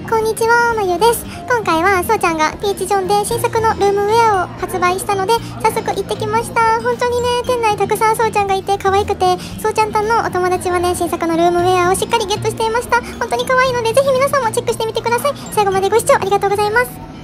こんにちは、まゆです。今回はそうちゃんがピーチジョンで新作のルームウェアを発売したので早速行ってきました。本当にね、店内たくさんそうちゃんがいて可愛くて、そうちゃんたんのお友達はね、新作のルームウェアをしっかりゲットしていました。本当に可愛いのでぜひ皆さんもチェックしてみてください。最後までご視聴ありがとうございます。